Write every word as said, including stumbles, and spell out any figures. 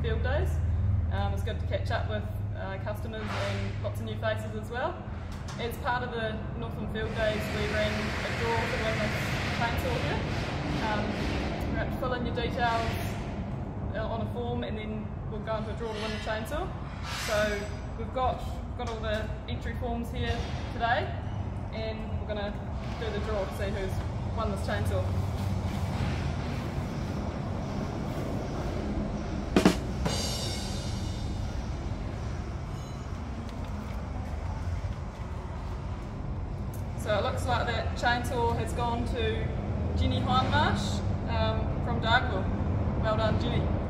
field days. Um, it's good to catch up with uh, customers and lots of new faces as well. As part of the Northern Field Days, we ran a draw to win this chainsaw here. Um, you have to fill in your details on a form and then we'll go into a draw to win the chainsaw. So we've got, got all the entry forms here today and we're going to do the draw to see who's won this chainsaw. So it looks like that chainsaw has gone to Jenny Hindmarsh um, from Dargaville. Well done, Jenny.